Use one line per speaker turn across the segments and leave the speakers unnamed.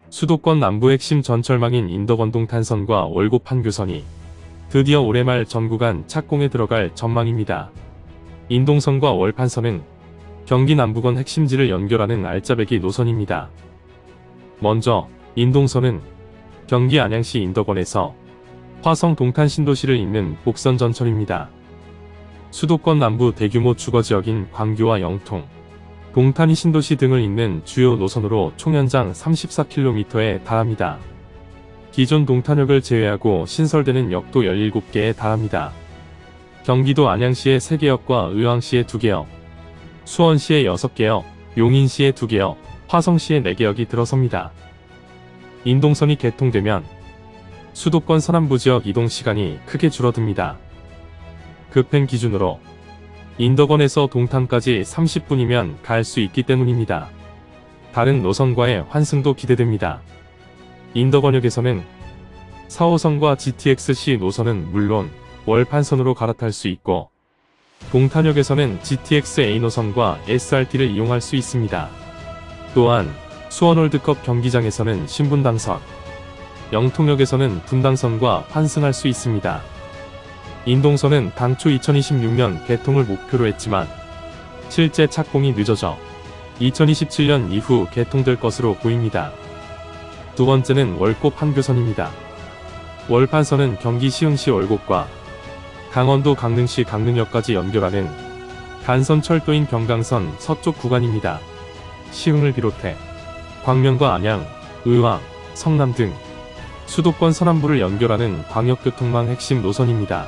수도권 남부 핵심 전철망인 인덕원동탄선과 월곡 판교선이 드디어 올해 말 전 구간 착공에 들어갈 전망입니다. 인동선과 월판선은 경기 남부권 핵심지를 연결하는 알짜배기 노선입니다. 먼저 인동선은 경기 안양시 인덕원에서 화성 동탄 신도시를 잇는 복선 전철입니다. 수도권 남부 대규모 주거지역인 광교와 영통, 동탄이 신도시 등을 잇는 주요 노선으로 총 연장 34km에 달합니다. 기존 동탄역을 제외하고 신설되는 역도 17개에 달합니다. 경기도 안양시에 3개역과 의왕시에 2개역, 수원시에 6개역, 용인시에 2개역, 화성시에 4개역이 들어섭니다. 인동선이 개통되면 수도권 서남부 지역 이동시간이 크게 줄어듭니다. 급행 기준으로 인덕원에서 동탄까지 30분이면 갈 수 있기 때문입니다. 다른 노선과의 환승도 기대됩니다. 인덕원역에서는 4호선과 GTX-C 노선은 물론 월판선으로 갈아탈 수 있고, 동탄역에서는 GTX-A 노선과 SRT를 이용할 수 있습니다. 또한 수원월드컵 경기장에서는 신분당선, 영통역에서는 분당선과 환승할 수 있습니다. 인동선은 당초 2026년 개통을 목표로 했지만 실제 착공이 늦어져 2027년 이후 개통될 것으로 보입니다. 두 번째는 월곡 판교선입니다. 월판선은 경기 시흥시 월곡과 강원도 강릉시 강릉역까지 연결하는 간선 철도인 경강선 서쪽 구간입니다. 시흥을 비롯해 광명과 안양, 의왕, 성남 등 수도권 서남부를 연결하는 광역교통망 핵심 노선입니다.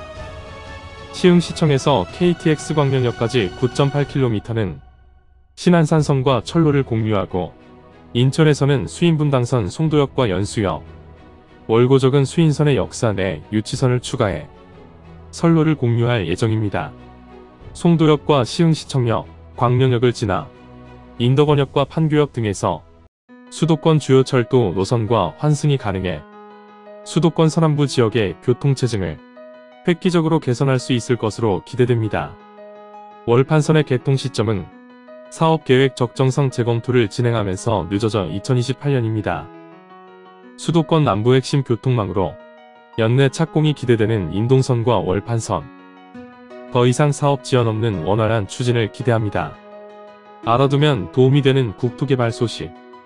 시흥시청에서 KTX 광명역까지 9.8km는 신안산선과 철로를 공유하고, 인천에서는 수인분당선 송도역과 연수역, 월고적은 수인선의 역사 내 유치선을 추가해 선로를 공유할 예정입니다. 송도역과 시흥시청역, 광명역을 지나 인덕원역과 판교역 등에서 수도권 주요 철도 노선과 환승이 가능해 수도권 서남부 지역의 교통체증을 획기적으로 개선할 수 있을 것으로 기대됩니다. 월판선의 개통 시점은 사업계획 적정성 재검토를 진행하면서 늦어져 2028년입니다. 수도권 남부 핵심 교통망으로 연내 착공이 기대되는 인동선과 월판선. 더 이상 사업 지연 없는 원활한 추진을 기대합니다. 알아두면 도움이 되는 국토개발 소식.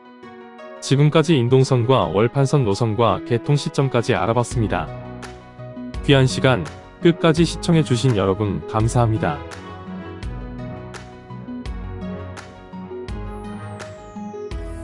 지금까지 인동선과 월판선 노선과 개통 시점까지 알아봤습니다. 귀한 시간 끝까지 시청해주신 여러분 감사합니다.